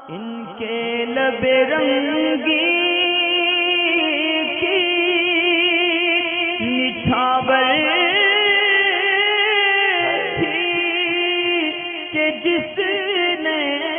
इनके लबे रंगी की निछावर थी कि जिसने।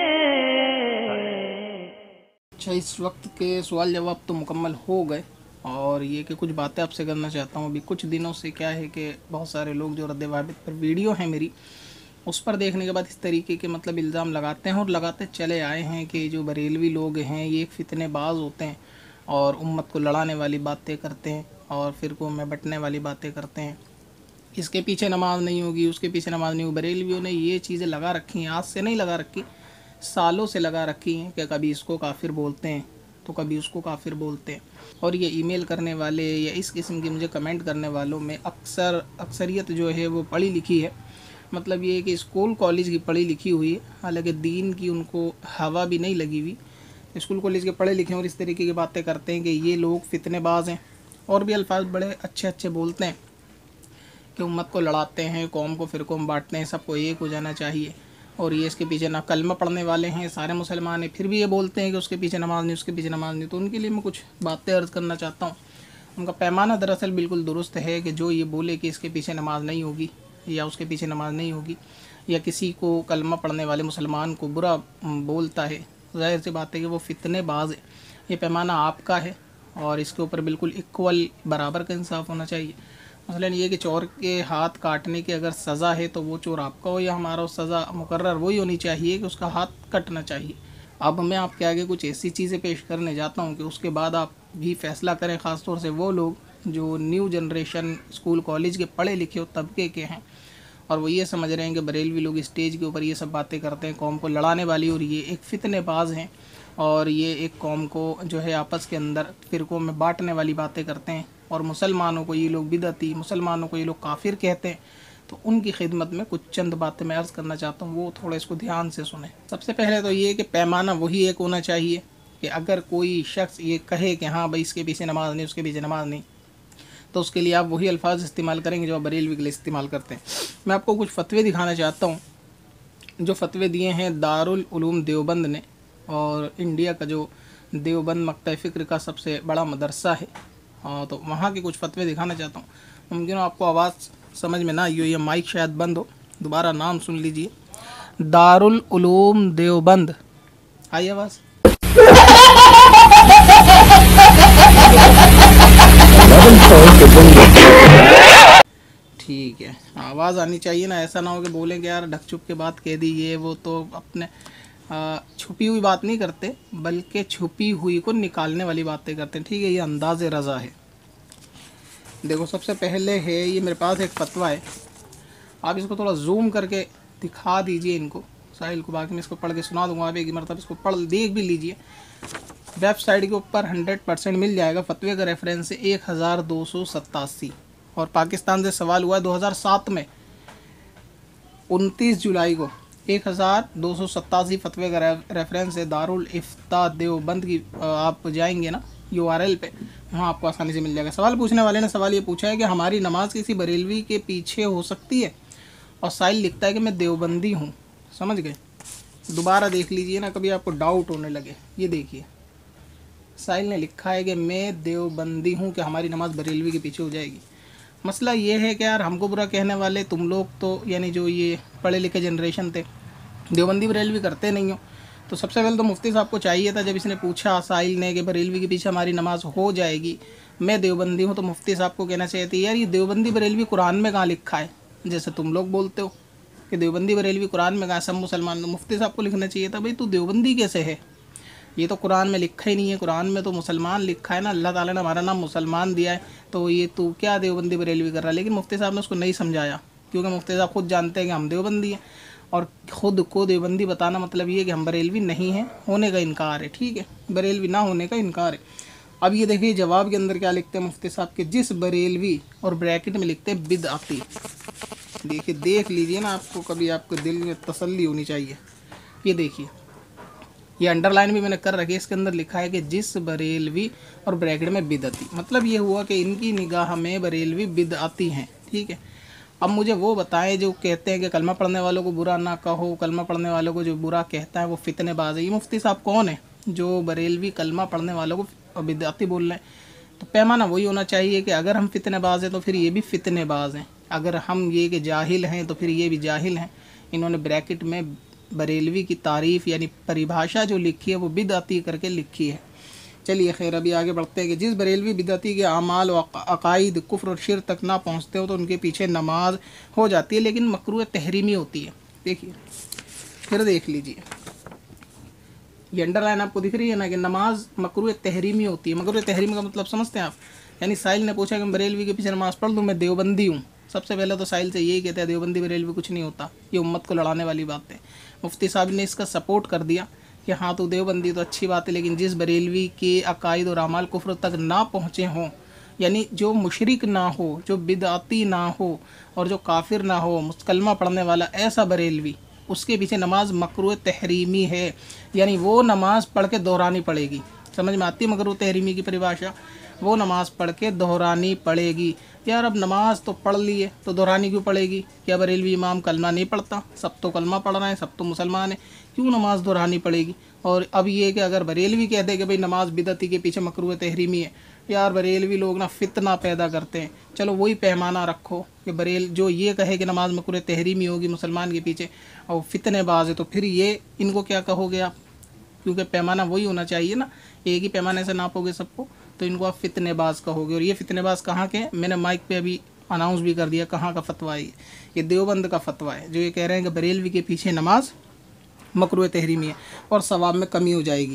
अच्छा, इस वक्त के सवाल जवाब तो मुकम्मल हो गए और ये कि कुछ बातें आपसे करना चाहता हूँ। अभी कुछ दिनों से क्या है कि बहुत सारे लोग जो रद्द वाबित पर वीडियो है मेरी, उस पर देखने के बाद इस तरीके के मतलब इल्ज़ाम लगाते हैं और लगाते चले आए हैं कि जो बरेलवी लोग हैं ये फितनेबाज होते हैं और उम्मत को लड़ाने वाली बातें करते हैं और फ़िरक़ों में बंटने वाली बातें करते हैं। इसके पीछे नमाज नहीं होगी, उसके पीछे नमाज नहीं होगी। बरेलवियों ने ये चीज़ें लगा रखी हैं, आज से नहीं लगा रखी, सालों से लगा रखी हैं कि कभी इसको काफिर बोलते हैं तो कभी उसको काफिर बोलते हैं। और ये ईमेल करने वाले या इस किस्म के मुझे कमेंट करने वालों में अक्सरियत जो है वो पढ़ी लिखी है। मतलब ये है कि स्कूल कॉलेज की पढ़ी लिखी हुई है, हालांकि दीन की उनको हवा भी नहीं लगी हुई। स्कूल कॉलेज के पढ़े लिखे और इस तरीके की बातें करते हैं कि ये लोग फितनेबाज हैं और भी अल्फाज बड़े अच्छे अच्छे बोलते हैं कि उम्मत को लड़ाते हैं, कौम को फ़िरक़ों में बांटते हैं, सबको एक हो जाना चाहिए। और ये इसके पीछे ना कलमा पढ़ने वाले हैं, सारे मुसलमान हैं, फिर भी ये बोलते हैं कि उसके पीछे नमाज नहीं, उसके पीछे नमाज नहीं। तो उनके लिए मैं कुछ बातें अर्ज़ करना चाहता हूँ। उनका पैमाना दरअसल बिल्कुल दुरुस्त है कि जो ये बोले कि इसके पीछे नमाज नहीं होगी या उसके पीछे नमाज नहीं होगी या किसी को कलमा पढ़ने वाले मुसलमान को बुरा बोलता है, ज़ाहिर सी बात है कि वो फितनेबाज है। ये पैमाना आपका है और इसके ऊपर बिल्कुल इक्वल बराबर का इंसाफ होना चाहिए। मसलन ये कि चोर के हाथ काटने की अगर सज़ा है तो वो चोर आपका हो या हमारा, सज़ा मुकर्रर वही होनी चाहिए कि उसका हाथ कटना चाहिए। अब मैं आपके आगे कुछ ऐसी चीज़ें पेश करने जाता हूँ कि उसके बाद आप भी फैसला करें, ख़ास तौर से वो लोग जो न्यू जनरेशन स्कूल कॉलेज के पढ़े लिखे तबके के हैं और वो ये समझ रहे हैं कि बरेलवी लोग स्टेज के ऊपर ये सब बातें करते हैं कौम को लड़ाने वाली, और ये एक फितनेबाज हैं और ये एक कौम को जो है आपस के अंदर फ़िरक़ों में बांटने वाली बातें करते हैं और मुसलमानों को ये लोग बिदअती, मुसलमानों को ये लोग काफिर कहते हैं। तो उनकी खिदमत में कुछ चंद बातें मैं अर्ज़ करना चाहता हूँ, वो थोड़ा इसको ध्यान से सुने। सबसे पहले तो ये कि पैमाना वही एक होना चाहिए कि अगर कोई शख्स ये कहे कि हाँ भाई इसके पीछे नमाज नहीं, उसके पीछे नमाज नहीं, तो उसके लिए आप वही अल्फाज इस्तेमाल करेंगे जो आप बरेलवी के लिए इस्तेमाल करते हैं। मैं आपको कुछ फतवे दिखाना चाहता हूँ जो फतवे दिए हैं दारुल उलूम देवबंद ने, और इंडिया का जो देवबंद मक्तब फ़िक्र का सबसे बड़ा मदरसा है। तो वहाँ के कुछ फतवे दिखाना चाहता हूँ। मुमकिन हो आपको आवाज़ समझ में ना आई हो, ये माइक शायद बंद हो, दोबारा नाम सुन लीजिए, दारुल उलूम देवबंद। आई आवाज़? ठीक है, आवाज़ आनी चाहिए ना, ऐसा ना हो कि बोलें कि यार ढक छुप के बात कह दी ये वो। तो अपने छुपी हुई बात नहीं करते बल्कि छुपी हुई को निकालने वाली बातें करते हैं। ठीक है, ये अंदाज़ रज़ा है। देखो, सबसे पहले है ये मेरे पास एक फतवा है, आप इसको थोड़ा जूम करके दिखा दीजिए इनको साहिल को, बाकी मैं इसको पढ़ के सुना दूंगा। आप एक मरतब इसको पढ़ देख भी लीजिए, वेबसाइट के ऊपर 100% मिल जाएगा। फतवे का रेफरेंस है 1287 और पाकिस्तान से सवाल हुआ है 2007 में 29 जुलाई को। 1287 फतवे का रेफरेंस है दारुल इफ्ता देवबंद की। आप जाएंगे ना URL पे, वहाँ आपको आसानी से मिल जाएगा। सवाल पूछने वाले ने सवाल ये पूछा है कि हमारी नमाज किसी बरेलवी के पीछे हो सकती है, और साहिल लिखता है कि मैं देवबंदी हूँ। समझ गए? दोबारा देख लीजिए ना, कभी आपको डाउट होने लगे। ये देखिए, साहिल ने लिखा है कि मैं देवबंदी हूँ, कि हमारी नमाज बरेलवी के पीछे हो जाएगी। मसला ये है कि यार हमको बुरा कहने वाले तुम लोग तो, यानी जो ये पढ़े लिखे जनरेशन थे, देवबंदी बरेलवी करते नहीं हो। तो सबसे पहले तो मुफ्ती साहब को चाहिए था, जब इसने पूछा साहिल ने कि बरेलवी के पीछे हमारी नमाज हो जाएगी, मैं देवबंदी हूँ, तो मुफ्ती साहब को कहना चाहिए था यार ये देवबंदी बरेलवी कुरान में कहाँ लिखा है, जैसे तुम लोग बोलते हो कि देवबंदी बरेलवी कुरान में कहाँ, सब मुसलमान। तो मुफ्ती साहब को लिखना चाहिए था भाई तू देवबंदी कैसे है, ये तो कुरान में लिखा ही नहीं है, कुरान में तो मुसलमान लिखा है ना, अल्लाह ताला ने हमारा नाम मुसलमान दिया है, तो ये तू क्या देवबंदी बरेलवी कर रहा है। लेकिन मुफ्ती साहब ने उसको नहीं समझाया, क्योंकि मुफ्ती साहब खुद जानते हैं कि हम देवबंदी हैं, और ख़ुद को देवबंदी बताना मतलब ये कि हम बरेलवी नहीं हैं, होने का इनकार है। ठीक है, बरेलवी ना होने का इनकार है। अब ये देखिए जवाब के अंदर क्या लिखते हैं मुफ्ती साहब के, जिस बरेलवी, और ब्रैकेट में लिखते हैं बिदअती। देखिए, देख लीजिए ना, आपको कभी आपके दिल में तसल्ली होनी चाहिए। ये देखिए, ये अंडरलाइन भी मैंने कर रखी है, इसके अंदर लिखा है कि जिस बरेलवी, और ब्रैकेट में बिदअती। मतलब ये हुआ कि इनकी निगाह में बरेलवी बिदअती हैं। ठीक है, अब मुझे वो बताएं जो कहते हैं कि कलमा पढ़ने वालों को बुरा ना कहो, कलमा पढ़ने वालों को जो बुरा कहता है वो फितनेबाज है। ये मुफ्ती साहब कौन है जो बरेलवी कलमा पढ़ने वालों को बिदअती बोल रहे हैं? तो पैमाना वही होना चाहिए कि अगर हम फितनेबाज हैं तो फिर ये भी फितनेबाज हैं, अगर हम ये कि जाहिल हैं तो फिर ये भी जाहिल हैं। इन्होंने ब्रैकेट में बरेलवी की तारीफ़ यानी परिभाषा जो लिखी है वो बिदअती करके लिखी है। चलिए खैर, अभी आगे बढ़ते हैं कि जिस बरेलवी बिदअती के आमाल व अकायद कुफ्र और शिर तक ना पहुँचते हो तो उनके पीछे नमाज हो जाती है, लेकिन मकरूह तहरीमी होती है। देखिए फिर देख लीजिए, ये अंडरलाइन आपको दिख रही है ना कि नमाज मकरूह तहरीमी होती है। मकरूह तहरीमी का मतलब समझते हैं आप? यानी साहिल ने पूछा कि मैं बरेलवी के पीछे नमाज़ पढ़ लूँ, मैं देवबंदी हूँ। सबसे पहले तो साहिल से यही कहते हैं देवबंदी बरेलवी कुछ नहीं होता, ये उम्मत को लड़ाने वाली बात है। मुफ्ती साहब ने इसका सपोर्ट कर दिया कि हाँ तो देवबंदी तो अच्छी बात है, लेकिन जिस बरेलवी के अकायद और अमाल कुफ्र तक ना पहुँचे हों, यानी जो मुशरिक ना हो, जो बिदअती ना हो और जो काफिर ना हो, कलमा पढ़ने वाला, ऐसा बरेलवी, उसके पीछे नमाज मकरूह तहरीमी है। यानी वो नमाज पढ़ के दोहरानी पड़ेगी। समझ में आती है मकरूह तहरीमी की परिभाषा? वो नमाज पढ़ के दोहरानी पड़ेगी। यार अब नमाज तो पढ़ ली है तो दोहरानी क्यों पड़ेगी? क्या बरेलवी इमाम कलमा नहीं पढ़ता? सब तो कलमा पढ़ रहे हैं, सब तो मुसलमान हैं, क्यों नमाज दोहरानी पड़ेगी? और अब ये कि अगर बरेलवी कहते हैं कि भाई नमाज बिदअती के पीछे मकरूह तहरीमी है, यार बरेलवी लोग ना फितना पैदा करते हैं। चलो वही पैमाना रखो कि बरेल जो ये कहे कि नमाज मकरूह तहरीमी होगी मुसलमान के पीछे और फितनेबाज है, तो फिर ये इनको क्या कहोगे आप? क्योंकि पैमाना वही होना चाहिए ना, एक ही पैमाने से नापोगे सबको, तो इनको आप फितनेबाज कहोगे। और ये फितनेबाज कहाँ के? मैंने माइक पे अभी अनाउंस भी कर दिया कहाँ का फतवा है। ये देवबंद का फतवा है जो ये कह रहे हैं कि बरेलवी के पीछे नमाज मकरूह तहरीमी है और सवाब में कमी हो जाएगी।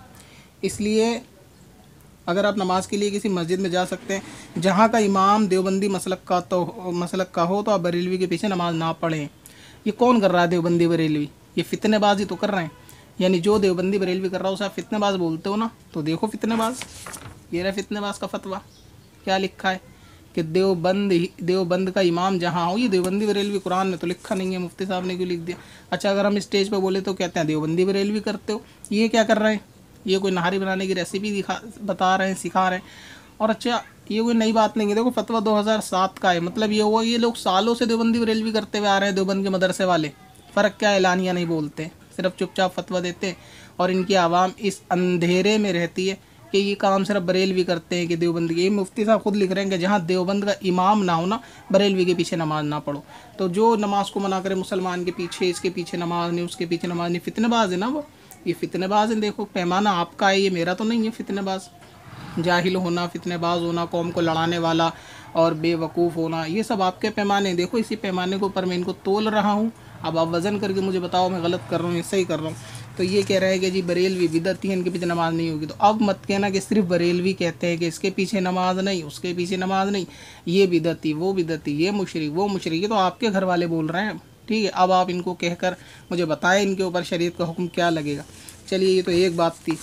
इसलिए अगर आप नमाज के लिए किसी मस्जिद में जा सकते हैं जहाँ का इमाम देवबंदी मसलक का हो तो आप बरेलवी के पीछे नमाज ना पढ़ें। ये कौन कर रहा है देवबंदी बरेलवी? ये फितनेबाजी तो कर रहे हैं। यानी जो देवबंदी बरेलवी कर रहा है उसे आप फितनेबाज बोलते हो ना, तो देखो फितनेबाज, ये रहा फितनेबाज का फतवा। क्या लिखा है कि देवबंद का इमाम जहाँ हो, ये देवबंदी बरेलवी कुरान में तो लिखा नहीं है, मुफ्ती साहब ने क्यों लिख दिया? अच्छा अगर हम स्टेज पर बोले तो कहते हैं देवबंदी बरेलवी करते हो। ये क्या कर रहे हैं? ये कोई नहारी बनाने की रेसिपी बता रहे हैं, सिखा रहे हैं। और अच्छा ये कोई नई बात नहीं है, देखो फतवा 2007 का है, मतलब ये हुआ ये लोग सालों से देवबंदी बरेलवी करते हुए आ रहे हैं, देवबंद के मदरसे वाले। फ़र्क क्या है? एलानिया नहीं बोलते, सिर्फ चुपचाप फतवा देते और इनकी आवाम इस अंधेरे में रहती है कि ये काम सिर्फ बरेलवी करते हैं कि देवबंद के। ये मुफ्ती साहब खुद लिख रहे हैं कि जहाँ देवबंद का इमाम ना हो ना, बरेलवी के पीछे नमाज ना पढ़ो। तो जो नमाज को मना करे मुसलमान के पीछे, इसके पीछे नमाज नहीं, उसके पीछे नमाज नहीं, फितनेबाज है ना वो, ये फितनेबाज है। देखो पैमाना आपका है, ये मेरा तो नहीं है। फितनेबाज, जाहिल होना, फितनेबाज होना, कौम को लड़ाने वाला और बेवकूफ़ होना, ये सब आपके पैमाने। देखो इसी पैमाने के ऊपर मैं इनको तोल रहा हूँ। अब आप वज़न करके मुझे बताओ मैं गलत कर रहा हूँ या सही कर रहा हूँ। तो ये कह रहे हैं कि जी बरेलवी बिदअती है, इनके पीछे नमाज नहीं होगी। तो अब मत कहना कि सिर्फ बरेलवी कहते हैं कि इसके पीछे नमाज नहीं, उसके पीछे नमाज नहीं, ये बिदअती, वो बिदअती, ये मुशरिक, वो मुशरिक। ये तो आपके घर वाले बोल रहे हैं, ठीक है। अब आप इनको कहकर मुझे बताएं इनके ऊपर शरीयत का हुक्म क्या लगेगा। चलिए ये तो एक बात थी।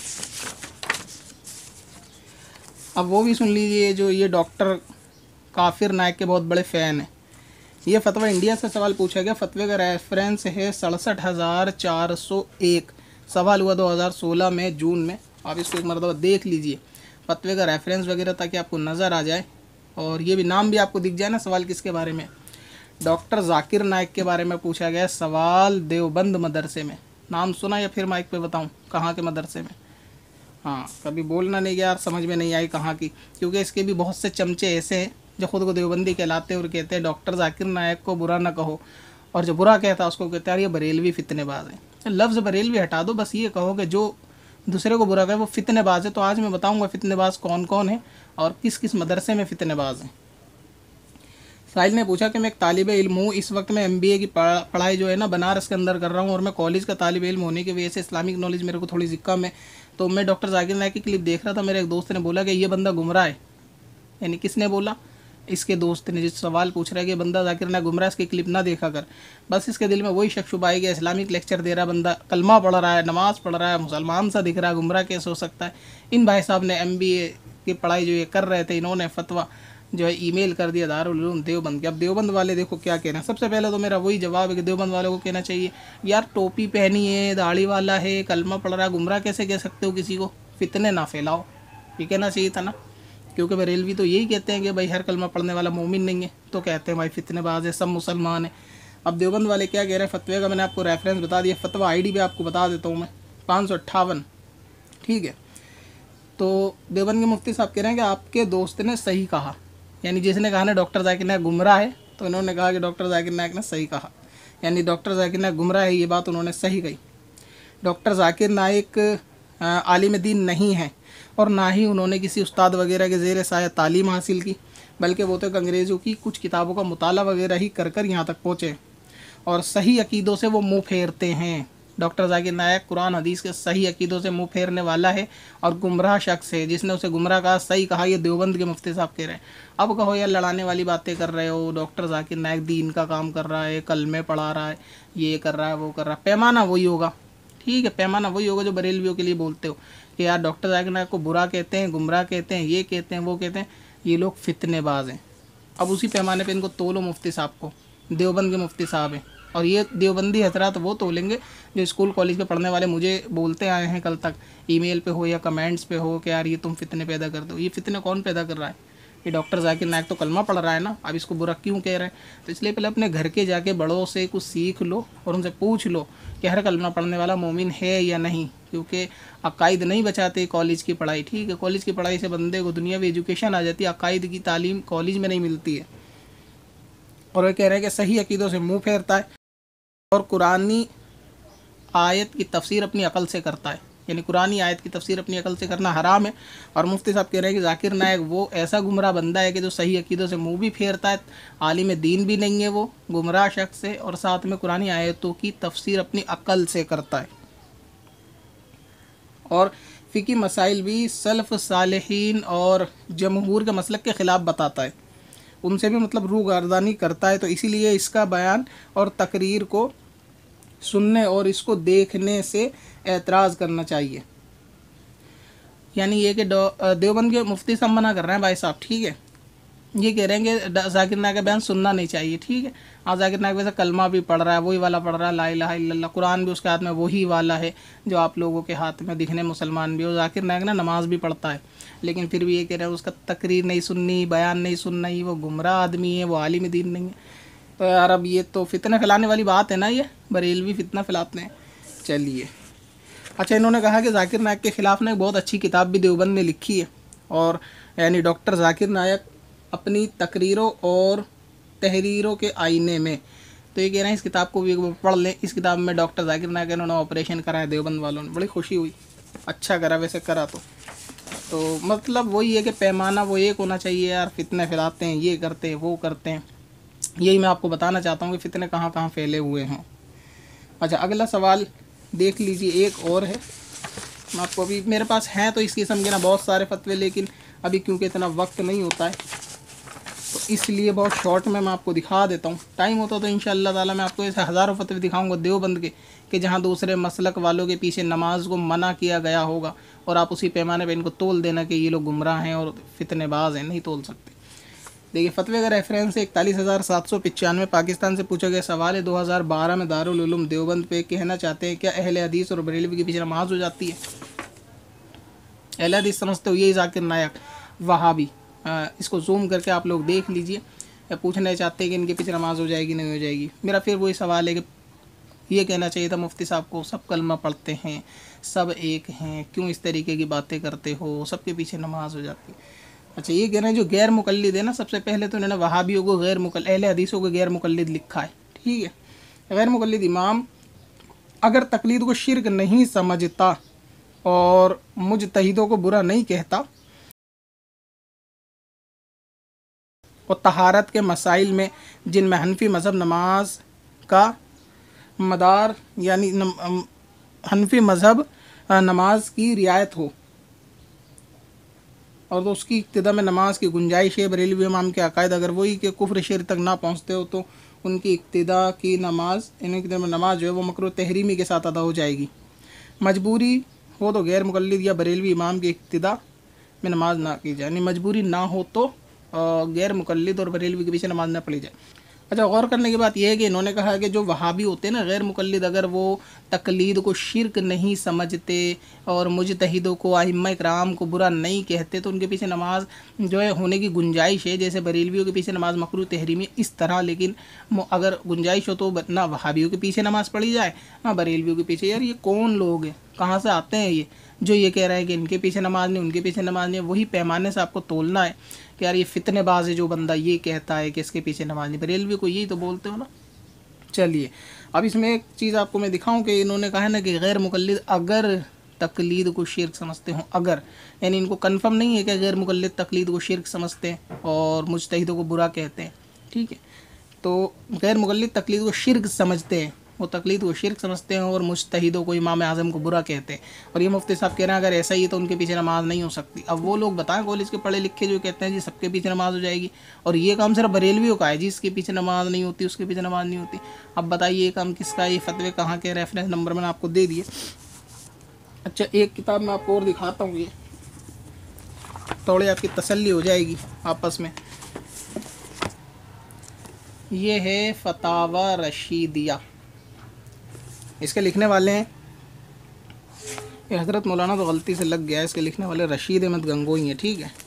अब वो भी सुन लीजिए जो ये डॉक्टर काफिर नायक के बहुत बड़े फ़ैन हैं। ये फतवा इंडिया से सवाल पूछा गया, फतवे का रेफरेंस है 67,401, सवाल हुआ 2016 में जून में। आप इसको एक मरतबा देख लीजिए फतवे का रेफरेंस वगैरह, ताकि आपको नज़र आ जाए और ये भी नाम भी आपको दिख जाए ना। सवाल किसके बारे में? डॉक्टर जाकिर नायक के बारे में पूछा गया सवाल, देवबंद मदरसे में। नाम सुना या फिर माइक पे बताऊं कहाँ के मदरसे में? हाँ, कभी बोलना नहीं यार, समझ में नहीं आई कहाँ की, क्योंकि इसके भी बहुत से चमचे ऐसे हैं जो खुद को देवबंदी कहलाते हैं और कहते हैं डॉक्टर जाकिर नायक को बुरा ना कहो, और जो बुरा कहता है उसको कहते हैं यार ये बरेलवी फितनेबाज है। लफ्ज़ बरेलवी हटा दो, बस ये कहो कि जो दूसरे को बुरा कहे वो फितनेबाज है। तो आज मैं बताऊँगा फितनेबाज कौन कौन है और किस किस मदरसे में फितनेबाज हैं। साहिल ने पूछा कि मैं एक तालिब इल्म हूँ, इस वक्त मैं MBA की पढ़ाई जो है ना बनारस के अंदर कर रहा हूँ और मैं कॉलेज का तालिब इल्म होने की वजह से इस्लामिक नॉलेज मेरे को थोड़ी ज़िक्कम है। तो मैं डॉक्टर जाकिर नायक की क्लिप देख रहा था, मेरे एक दोस्त ने बोला कि ये बंदा गुमराह है। यानी किसने बोला? इसके दोस्त ने, जिस सवाल पूछ रहा है कि बंदा जाकिर नायक गुमराह, इसकी क्लिप ना देखा कर। बस इसके दिल में वही शक शुबा है कि इस्लामिक लेक्चर दे रहा बंदा, कलमा पढ़ रहा है, नमाज़ पढ़ रहा है, मुसलमान सा दिख रहा है, गुमराह कैसे हो सकता है? इन भाई साहब ने MBA की पढ़ाई जो ये कर रहे थे, इन्होंने फतवा जो है ईमेल कर दिया दारुल उलूम देवबंद के। अब देवबंद वाले देखो क्या कह रहे हैं। सबसे पहले तो मेरा वही जवाब है कि देवबंद वालों को कहना चाहिए यार टोपी पहनी है, दाढ़ी वाला है, कलमा पढ़ रहा है, गुमराह कैसे कह सकते हो किसी को? फितने ना फैलाओ, ये कहना चाहिए था ना। क्योंकि बरेलवी तो यही कहते हैं कि भाई हर कलमा पढ़ने वाला मोमिन नहीं है, तो कहते हैं भाई फितनेबाज है, सब मुसलमान है। अब देवबंद वाले क्या कह रहे हैं, फतवे का मैंने आपको रेफरेंस बता दिया, फतवा आईडी भी आपको बता देता हूँ मैं, 558, ठीक है। तो देवबंद के मुफ्ती साहब कह रहे हैं कि आपके दोस्त ने सही कहा, यानी जिसने कहा ना डॉक्टर जाकिर नायक गुमराह है, तो इन्होंने कहा कि डॉक्टर जाकिर नायक ने सही कहा, यानी डॉक्टर जाकिर नायक गुमराह है, ये बात उन्होंने सही कही। डॉक्टर जाकिर नायक आलिम दीन नहीं है और ना ही उन्होंने किसी उस्ताद वगैरह के ज़ेर साया तालीम हासिल की, बल्कि वो तो अंग्रेज़ों की कुछ किताबों का मुताला वगैरह ही कर यहाँ तक पहुँचे और सही अकीदों से वो मुँह फेरते हैं। डॉक्टर जाकिर नायक कुरान हदीस के सही अकीदों से मुँह फेरने वाला है और गुमराह शख्स है, जिसने उसे गुमराह कहा, सही कहा, ये देवबंद के मुफ्ती साहब कह रहे हैं। अब कहो यार लड़ाने वाली बातें कर रहे हो, डॉक्टर जाकिर नायक दीन का काम कर रहा है, कलमे पढ़ा रहा है, ये कर रहा है, वो कर रहा है, पैमाना वही होगा, ठीक है, पैमाना वही होगा जो बरेलवियों के लिए बोलते हो कि यार डॉक्टर जाकिर नायक को बुरा कहते हैं, गुमराह कहते हैं, ये कहते हैं, वो कहते हैं, ये लोग फितनेबाज हैं। अब उसी पैमाने पे इनको तोलो मुफ्ती साहब को, देवबंद के मुफ्ती साहब हैं, और ये देवबंदी हजरात वो तोलेंगे जो स्कूल कॉलेज के पढ़ने वाले मुझे बोलते आए हैं कल तक, ईमेल पे हो या कमेंट्स पे हो कि यार ये तुम फितने पैदा कर दो। ये फितने कौन पैदा कर रहा है? ये डॉक्टर जाकिर नायक तो कलमा पढ़ रहा है ना, अब इसको बुरा क्यों कह रहे हैं? तो इसलिए पहले अपने घर के जाके बड़ों से कुछ सीख लो और उनसे पूछ लो कि हर कलमा पढ़ने वाला मोमिन है या नहीं, क्योंकि अकायद नहीं बचाते कॉलेज की पढ़ाई, ठीक है, कॉलेज की पढ़ाई से बंदे को दुनियावी एजुकेशन आ जाती है, अकायद की तालीम कॉलेज में नहीं मिलती है। और वे कह रहे हैं कि सही अकीदों से मुँह फेरता है और कुरानी आयत की तफसीर अपनी अकल से करता है, यानी कुरानी आयत की तफसीर अपनी अकल से करना हराम है। और मुफ्ती साहब कह रहे हैं कि जाकिर नायक वो ऐसा गुमराह बंदा है कि जो सही अकीदों से मुँह भी फेरता है, आलिम दीन भी नहीं है, वो गुमराह शख्स है, और साथ में कुरानी आयतों की तफसीर अपनी अकल से करता है और फ़िकी मसाइल भी सल्फ़ सालिहीन और जमहूर के मसलक के ख़िलाफ़ बताता है, उनसे भी मतलब रूगर्दानी करता है। तो इसीलिए इसका बयान और तकरीर को सुनने और इसको देखने से एतराज़ करना चाहिए। यानी ये कि देवबंद के मुफ्ती साहब मना कर रहे हैं भाई साहब, ठीक है, ये कह रहे हैं कि जाकिर नायक का बयान सुनना नहीं चाहिए, ठीक है। आज जाकिर नायक वैसे कलमा भी पढ़ रहा है, वही वाला पढ़ रहा है, ला इलाहा इल्लल्लाह, कुरान भी उसके हाथ में वही वाला है जो आप लोगों के हाथ में दिखने मुसलमान भी हो। जाकिर नायक ना नमाज भी पढ़ता है, लेकिन फिर भी ये कह रहे हैं उसका तकरीर नहीं सुननी, बयान नहीं सुनना, ही वो गुमराह आदमी है, वो आलिम दीन नहीं है। तो यार अब ये तो फितना फैलाने वाली बात है ना, ये बरेलवी फितना फैलाते हैं। चलिए, अच्छा, इन्होंने कहा कि जाकिर नायक के ख़िलाफ़ ना एक बहुत अच्छी किताब भी देवबंद ने लिखी है, और यानी डॉक्टर जाकिर नायक अपनी तकरीरों और तहरीरों के आईने में, तो ये कह रहे हैं इस किताब को भी पढ़ लें। इस किताब में डॉक्टर जाकिर नायक इन्होंने ऑपरेशन करा है देवबंद वालों ने, बड़ी खुशी हुई, अच्छा करा वैसे करा तो मतलब वही है कि पैमाना वो एक होना चाहिए यार, फितने फैलाते हैं, ये करते हैं, वो करते हैं। यही मैं आपको बताना चाहता हूँ कि फितने कहाँ कहाँ फैले हुए हैं। अच्छा, अगला सवाल देख लीजिए, एक और है, मैं आपको अभी मेरे पास हैं तो इसकी किस्म के ना बहुत सारे फतवे, लेकिन अभी क्योंकि इतना वक्त नहीं होता है तो इसलिए बहुत शॉर्ट में मैं आपको दिखा देता हूँ। टाइम होता तो इंशाअल्लाह ताला मैं आपको ऐसे हज़ारों फतवे दिखाऊंगा देवबंद के कि जहाँ दूसरे मसलक वालों के पीछे नमाज को मना किया गया होगा और आप उसी पैमाने पे इनको तोल देना कि ये लोग गुमराह हैं और फितनेबाज हैं, नहीं तोल सकते। देखिए, फतवे का रेफरेंस है 41,795, पाकिस्तान से पूछा गया सवाल है, 2012 में दारुल उलूम देवबंद पे कहना चाहते हैं क्या अहले हदीस और बरेलवी के पीछे नमाज हो जाती है? अहले हदीस समझते हो यही जाकिर नायक, वहाबी, इसको जूम करके आप लोग देख लीजिए। या पूछना चाहते हैं कि इनके पीछे नमाज हो जाएगी नहीं हो जाएगी? मेरा फिर वही सवाल है कि ये कहना चाहिए था मुफ्ती साहब को, सब कलमा पढ़ते हैं, सब एक हैं, क्यों इस तरीके की बातें करते हो, सबके पीछे नमाज हो जाती है। अच्छा, ये कह रहे हैं जो गैर मुकल्लिद है ना, सबसे पहले तो इन्होंने वहाबियों को गैर मुकल्लिद, अहले हदीसों को गैर मुकल्लिद लिखा है, ठीक है। गैर मुकल्लिद इमाम अगर तकलीद को शिर्क नहीं समझता और मुजतहिदों को बुरा नहीं कहता और तहारत के मसाइल में जिनमें हनफी मज़हब नमाज का मदार, यानी हनफी मज़हब नमाज की रियायत हो और तो उसकी इब्तिदा में नमाज की गुंजाइश है, बरेलवी इमाम के अकायद अगर वही के कुफ्र शिर तक ना पहुँचते हो तो उनकी इब्तिदा की नमाज, इनकी नमाज जो है वो मकरूह तहरीमी के साथ अदा हो जाएगी। मजबूरी हो तो गैर मुकल्लिद या बरेलवी इमाम की इब्तिदा में नमाज ना की जाए, यानी मजबूरी ना हो तो गैर मुकल्लिद और बरेलवी के पीछे नमाज ना पढ़ी जाए। अच्छा, गौर करने की बात यह है कि इन्होंने कहा कि जो वहाबी होते हैं ना गैर मुकल्लिद, अगर वो तकलीद को शिर्क नहीं समझते और मुजतहिदों को आइम्मा इकराम को बुरा नहीं कहते तो उनके पीछे नमाज जो है होने की गुंजाइश है। जैसे बरेलवियों के पीछे नमाज मकरूह तहरीमी इस तरह, लेकिन अगर गुंजाइश हो तो ना वहाबियों के पीछे नमाज़ पढ़ी जाए ना बरेलवियों के पीछे। यार ये कौन लोग हैं, कहाँ से आते हैं ये जो ये कह रहे हैं कि इनके पीछे नमाज नहीं उनके पीछे नमाज नहीं। वही पैमाने से आपको तोलना है कि यार ये फितनेबाज है जो बंदा ये कहता है कि इसके पीछे नमाज नहीं। बरेलवी को यही तो बोलते हो ना। चलिए, अब इसमें एक चीज़ आपको मैं दिखाऊं कि इन्होंने कहा है ना कि गैर मुकल्लिद अगर तकलीद को शिर्क समझते हों, अगर यानी इनको कंफर्म नहीं है कि गैर मुकल्लिद तकलीद को शिर्क समझते हैं और मुजतहिदों को बुरा कहते हैं। ठीक है, तो गैर मुकल्लिद तकलीद को शिर्क समझते हैं, वो तकलीद को शिर्क समझते हैं और मुजतहिदों को इमाम आज़म को बुरा कहते हैं। और ये मुफ्ती साहब कह रहे हैं अगर ऐसा ही है तो उनके पीछे नमाज नहीं हो सकती। अब वो लोग बताएं कॉलेज के पढ़े लिखे जो कहते हैं जी सबके पीछे नमाज हो जाएगी, और ये काम सिर्फ बरेलवियों का है जी, इसके पीछे नमाज नहीं होती उसके पीछे नमाज नहीं होती। अब बताइए ये काम किसका है, ये फतवे कहाँ के, रेफरेंस नंबर मैंने आपको दे दिए। अच्छा, एक किताब मैं आपको और दिखाता हूँ, ये थोड़ी आपकी तसल्ली हो जाएगी आपस में। ये है फतावा रशीदिया, इसके लिखने वाले हैं ये हज़रत मौलाना, तो गलती से लग गया है, इसके लिखने वाले रशीद अहमद गंगोई हैं। ठीक है,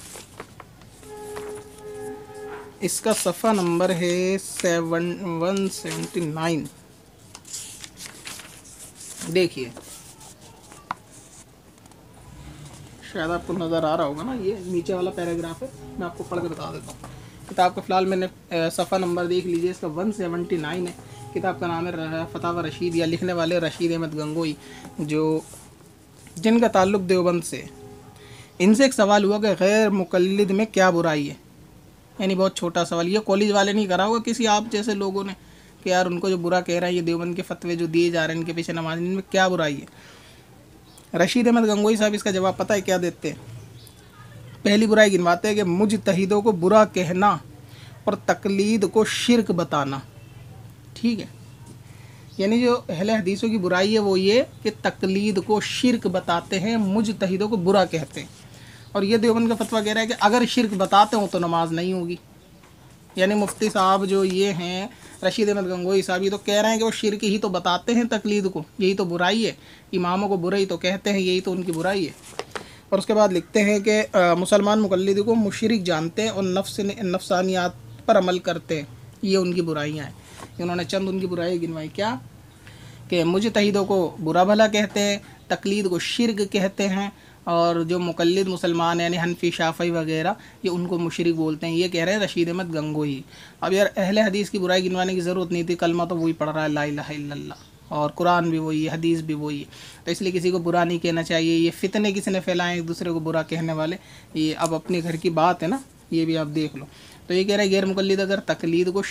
इसका सफ़ा नंबर है 179। देखिए, शायद आपको नज़र आ रहा होगा ना, ये नीचे वाला पैराग्राफ है, मैं आपको पढ़ के बता देता हूँ। किताब का फ़िलहाल मैंने सफ़ा नंबर देख लीजिए, इसका 179 है। किताब का नाम है फतावा रशीद, या लिखने वाले रशीद अहमद गंगोई, जो जिनका ताल्लुक़ देवबंद से। इनसे एक सवाल हुआ कि गैर मुकल्लिद में क्या बुराई है, यानी बहुत छोटा सवाल, ये कॉलेज वाले नहीं करा होगा, किसी आप जैसे लोगों ने कि यार उनको जो बुरा कह रहा है, ये देवबंद के फतवे जो दिए जा रहे हैं इनके पीछे नमाज, इनमें क्या बुराई है। रशीद अहमद गंगोई साहब इसका जवाब पता है क्या देते हैं। पहली बुराई गिनवाते हैं कि मुजतहिदों को बुरा कहना और तकलीद को शिर्क बताना। ठीक है, यानी जो अहले हदीसों की बुराई है वो ये कि तकलीद को शिर्क बताते हैं, मुजतहिदों को बुरा कहते हैं। और ये देवबंद का फतवा कह रहा है कि अगर शिर्क बताते हो तो नमाज नहीं होगी। यानी मुफ्ती साहब जो ये हैं रशीद अहमद गंगोई साहब, ये तो कह रहे हैं कि वो शिर्क ही तो बताते हैं तकलीद को, यही तो बुराई है। इमामों को बुराई तो कहते हैं, यही तो उनकी बुराई है। और उसके बाद लिखते हैं कि मुसलमान मुकल्लिद को मुशरिक जानते हैं और नफ्सानियात पर अमल करते हैं, ये उनकी बुराइयाँ हैं। उन्होंने चंद उनकी बुराई गिनवाई, क्या कि मुजतहिदों को बुरा भला कहते हैं, तकलीद को शिर्क कहते हैं, और जो मुकल्लिद मुसलमान यानी हनफी शाफ़ी वगैरह ये उनको मुशरिक बोलते हैं। ये कह रहे हैं रशीद अहमद गंगोई। अब यार अहले हदीस की बुराई गिनवाने की ज़रूरत नहीं थी, कलमा तो वही पढ़ रहा है ला इलाहा इल्लल्लाह, और कुरान भी वही है, हदीस भी वही है, तो इसलिए किसी को बुरा नहीं कहना चाहिए। ये फितने किसी ने फैलाए एक दूसरे को बुरा कहने वाले, ये अब अपने घर की बात है ना, ये भी आप देख लो। तो ये कह रहा है गैर मुकल्लिद अगर तकलीद को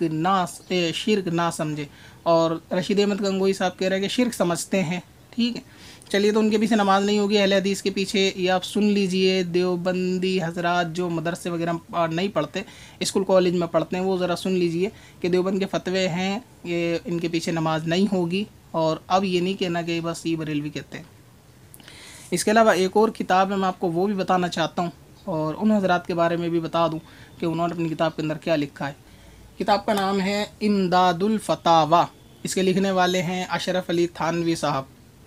शिर्क ना समझे, और रशीद अहमद गंगोई साहब कह रहे हैं कि शिर्क समझते हैं। ठीक है, चलिए, तो उनके पीछे नमाज नहीं होगी अहले हदीस के पीछे। ये आप सुन लीजिए, देवबंदी हजरात जो मदरसे वगैरह नहीं पढ़ते, स्कूल कॉलेज में पढ़ते हैं, वो ज़रा सुन लीजिए कि देवबंद के फतवे हैं, ये इनके पीछे नमाज नहीं होगी। और अब ये नहीं कहना कि बस ये बरेलवी कहते हैं। इसके अलावा एक और किताब है, मैं आपको वो भी बताना चाहता हूँ और उन हजरात के बारे में भी बता दूँ कि उन्होंने अपनी किताब के अंदर क्या लिखा है। किताब का नाम है इमदादुल फतावा, इसके लिखने वाले हैं अशरफ अली थानवी साहब।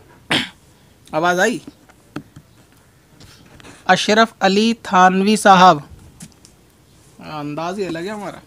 आवाज़ आई? अशरफ अली थानवी साहब, अंदाज ही अलग है हमारा।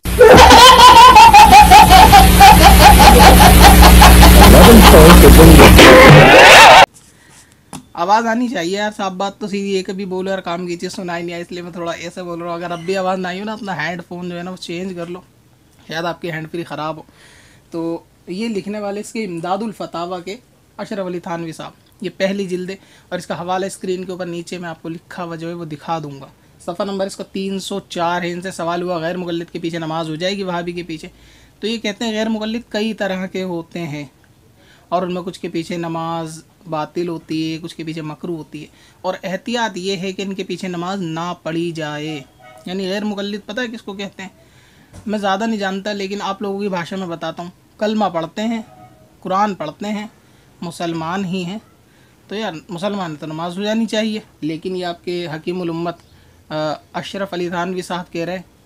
आवाज़ आनी चाहिए यार, साफ बात तो सीधी है, कभी बोलो यार काम की चीज़ सुनाई नहीं आई, इसलिए मैं थोड़ा ऐसे बोल रहा हूँ। अगर अब भी आवाज़ ना आई हो ना, अपना हेडफोन जो है ना वो चेंज कर लो, शायद आपकी हैंड फ्री ख़राब हो। तो ये लिखने वाले इसके इमदादुल फतावा के अशरफ अली थानवी साहब, ये पहली जिल्द है, और इसका हवाला स्क्रीन के ऊपर नीचे मैं आपको लिखा हुआ जो है वो दिखा दूंगा। सफ़ा नंबर इसका 304 है। इनसे सवाल हुआ गैर मुकल्लिद के पीछे नमाज हो जाएगी वहाबी के पीछे, तो ये कहते हैं गैर मुकल्लिद कई तरह के होते हैं, और उनमें कुछ के पीछे नमाज बातिल होती है, कुछ के पीछे मकरूह होती है, और एहतियात ये है कि इनके पीछे नमाज ना पढ़ी जाए। यानी गैर मुकल्लिद पता है किसको कहते हैं? मैं ज़्यादा नहीं जानता, लेकिन आप लोगों की भाषा में बताता हूँ। कलमा पढ़ते हैं, कुरान पढ़ते हैं, मुसलमान ही हैं, तो यार मुसलमान तो नमाज हो जानी चाहिए। लेकिन ये आपके हकीमुल उम्मत अशरफ अली थानवी साहब कह रहे हैं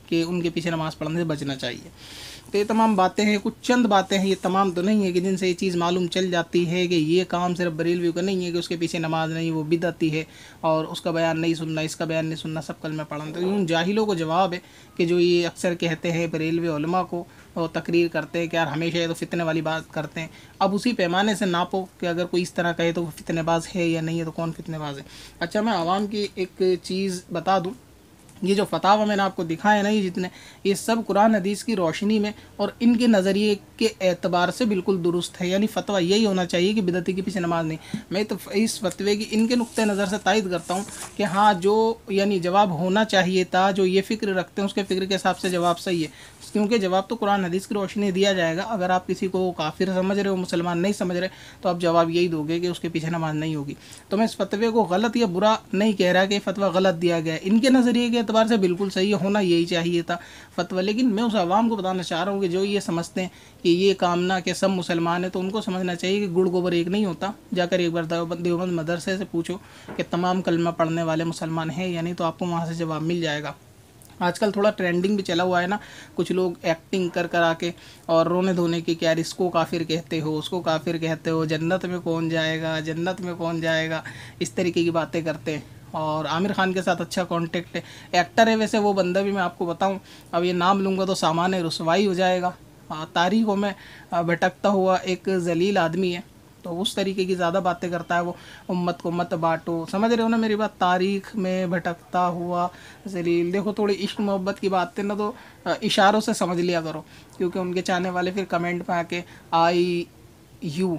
कि उनके पीछे नमाज़ पढ़ने से बचना चाहिए। तो ये तमाम बातें हैं, कुछ चंद बातें हैं, ये तमाम तो नहीं है कि जिनसे ये चीज़ मालूम चल जाती है कि ये काम सिर्फ बरेलवी का नहीं है कि उसके पीछे नमाज नहीं, वो बिदअती है और उसका बयान नहीं सुनना, इसका बयान नहीं सुनना, सब कलमा पढ़ना। तो उन जाहिलों को जवाब है कि जो ये अक्सर कहते हैं बरेलवी उलमा को और तकरीर करते हैं कि यार हमेशा ये तो फितने वाली बात करते हैं। अब उसी पैमाने से नापो कि अगर कोई इस तरह कहे तो वो फितनेबाज है या नहीं है, तो कौन फितनेबाज है। अच्छा, मैं आवाम की एक चीज़ बता दूँ, ये जो फतावा मैंने आपको दिखाया नहीं जितने, ये सब कुरान हदीस की रोशनी में और इनके नज़रिए के एतबार से बिल्कुल दुरुस्त है। यानी फ़तवा यही होना चाहिए कि बिदअती के पीछे नमाज नहीं। मैं तो इस फतवे की इनके नुक्ते नज़र से तायद करता हूँ कि हाँ, जो यानी जवाब होना चाहिए था, जो ये फ़िक्र रखते हैं उसके फ़िक्र के हिसाब से जवाब सही है, क्योंकि जवाब तो कुरान हदीस की रोशनी दिया जाएगा। अगर आप किसी को काफिर समझ रहे हो, मुसलमान नहीं समझ रहे, तो आप जवाब यही दोगे कि उसके पीछे नमाज नहीं होगी। तो मैं इस फतवे को गलत या बुरा नहीं कह रहा कि फतवा गलत दिया गया है, इनके नज़रिए के एतबार से बिल्कुल सही होना यही चाहिए था फतवा। लेकिन मैं उस आवाम को बताना चाह रहा हूँ कि जो ये समझते हैं कि ये कामना के सब मुसलमान है, तो उनको समझना चाहिए कि गुड़ गोबर एक नहीं होता। जाकर एक बार देवबंद मदरसे से पूछो कि तमाम कलमा पढ़ने वाले मुसलमान हैं या नहीं, तो आपको वहाँ से जवाब मिल जाएगा। आजकल थोड़ा ट्रेंडिंग भी चला हुआ है ना, कुछ लोग एक्टिंग कर कर आके और रोने धोने की, क्या इसको काफिर कहते हो, उसको काफिर कहते हो, जन्नत में कौन जाएगा, जन्नत में कौन जाएगा, इस तरीके की बातें करते हैं। और आमिर खान के साथ अच्छा कांटेक्ट है, एक्टर है वैसे वो बंदा भी। मैं आपको बताऊं, अब ये नाम लूँगा तो सामान रुसवाई हो जाएगा। तारीखों में भटकता हुआ एक जलील आदमी है, तो उस तरीके की ज़्यादा बातें करता है वो। उम्मत को मत बांटो, समझ रहे हो ना मेरी बात। तारीख में भटकता हुआ जलील। देखो, थोड़ी इश्क मोहब्बत की बातें ना तो इशारों से समझ लिया करो, क्योंकि उनके चाहने वाले फिर कमेंट में आके आई यू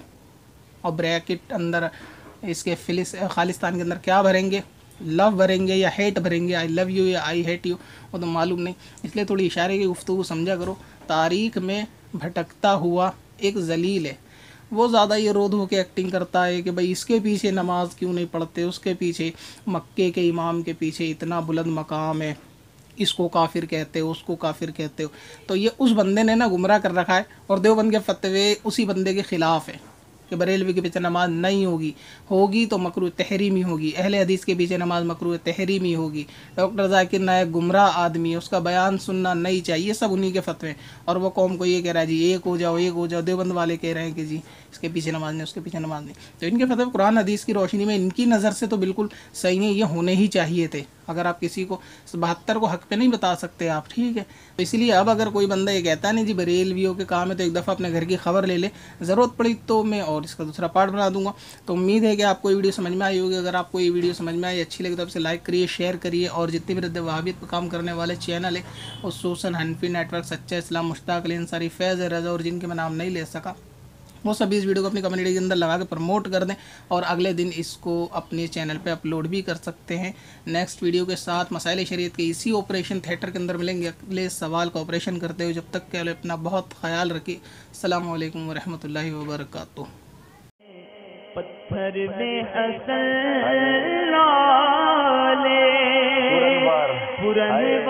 और ब्रैकेट अंदर इसके खालिस्तान के अंदर क्या भरेंगे, लव भरेंगे या हेट भरेंगे, आई लव यू या आई हेट यू, वो तो मालूम नहीं। इसलिए थोड़ी इशारे की गुफ्तगू समझा करो। तारीख में भटकता हुआ एक जलील है, वो ज़्यादा ये रो धो के एक्टिंग करता है कि भाई इसके पीछे नमाज क्यों नहीं पढ़ते, उसके पीछे मक्के के इमाम के पीछे इतना बुलंद मकाम है, इसको काफिर कहते हो, उसको काफिर कहते हो। तो ये उस बंदे ने ना गुमराह कर रखा है, और देवबंद के फतवे उसी बंदे के ख़िलाफ़ है कि बरेलवी के पीछे नमाज नहीं होगी, होगी तो मकरूह तहरीमी होगी। अहले हदीस के पीछे नमाज मकरूह तहरीमी होगी। डॉक्टर जाकिर नायक गुमराह आदमी है, उसका बयान सुनना नहीं चाहिए। सब उन्हीं के फतवे। और वो कौम को ये कह रहा है जी एक हो जाओ, एक हो जाओ। देवबंद वाले कह रहे हैं कि जी इसके पीछे नमाज नहीं, उसके पीछे नमाज नहीं। तो इनके फतवे कुरान हदीस की रोशनी में इनकी नज़र से तो बिल्कुल सही है, ये होने ही चाहिए थे। अगर आप किसी को 72 को हक पे नहीं बता सकते आप, ठीक है। तो इसलिए अब अगर कोई बंदा ये कहता है नहीं जी बरेलवियों के काम है, तो एक दफ़ा अपने घर की खबर ले ले, ज़रूरत पड़ी तो मैं और इसका दूसरा पार्ट बना दूंगा। तो उम्मीद है कि आपको ये वीडियो समझ में आई होगी। अगर आपको ये वीडियो समझ में आई, अच्छी लगी तो आपसे लाइक करिए, शेयर करिए। और जितने भी रद्द वहाबियत पर काम करने वाले चैनल है, खुसूसन हनफी नेटवर्क, सच्चा इस्लाम, मुश्ताक अली अंसारी, फैज़ रज़ा और जिनके मैं नाम नहीं ले सका, वो सभी इस वीडियो को अपनी कम्युनिटी के अंदर लगा के प्रमोट कर दें, और अगले दिन इसको अपने चैनल पे अपलोड भी कर सकते हैं। नेक्स्ट वीडियो के साथ मसाइल शरीयत के इसी ऑपरेशन थिएटर के अंदर मिलेंगे अगले सवाल का ऑपरेशन करते हुए। जब तक के लिए अपना बहुत ख्याल रखिए। अस्सलाम वालेकुम व रहमतुल्लाहि व बरकातुहू। पत्थर में हसन लाले पुरन